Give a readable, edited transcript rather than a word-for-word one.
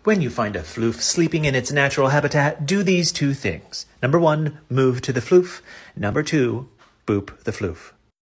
When you find a floof sleeping in its natural habitat, do these two things. Number 1, move to the floof. Number 2, boop the floof.